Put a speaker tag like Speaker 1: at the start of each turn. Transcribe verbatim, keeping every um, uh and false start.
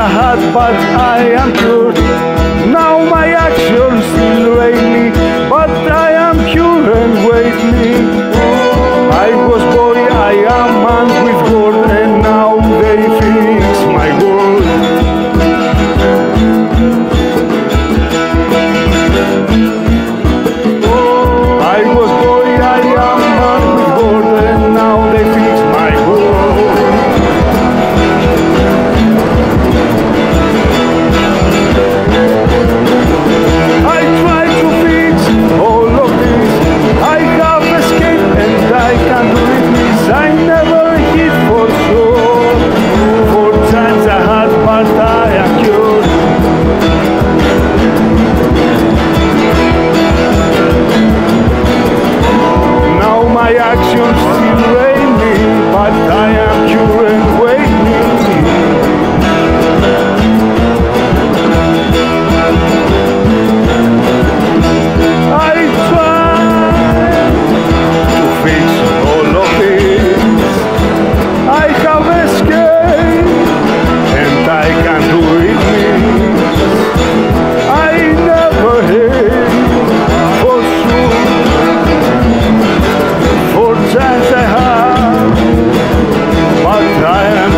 Speaker 1: I had, but I am cured. Now my actions still rain me, but I am cured and wait me. I was boy, I am man with gold, and now they fix my world. I was boy, I am man with gold, and now they fix my world. I try to fix all of this. I have escaped and I can't do this. I never hit for sure. Four times I had, but I am cured. Now my actions still rain me, but I am cured and waiting. I try to fix all of this. I have escaped and I can do it. I never hate for sure. Four times I have, but I am